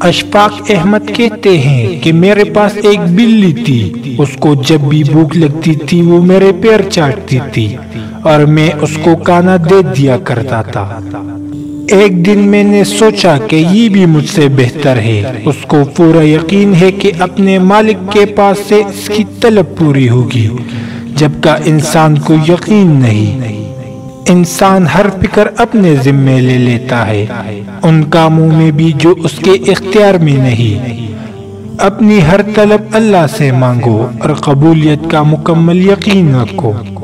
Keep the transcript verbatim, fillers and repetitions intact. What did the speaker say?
अशफाक अहमद कहते हैं कि मेरे पास एक बिल्ली थी। उसको जब भी भूख लगती थी वो मेरे पैर चाटती थी और मैं उसको खाना दे दिया करता था। एक दिन मैंने सोचा कि ये भी मुझसे बेहतर है। उसको पूरा यकीन है कि अपने मालिक के पास से इसकी तलब पूरी होगी, जबकि इंसान को यकीन नहीं। इंसान हर फिक्र अपने जिम्मे ले लेता है, उन कामों में भी जो उसके इख्तियार में नहीं। अपनी हर तलब अल्लाह से मांगो और कबूलियत का मुकम्मल यकीन रखो।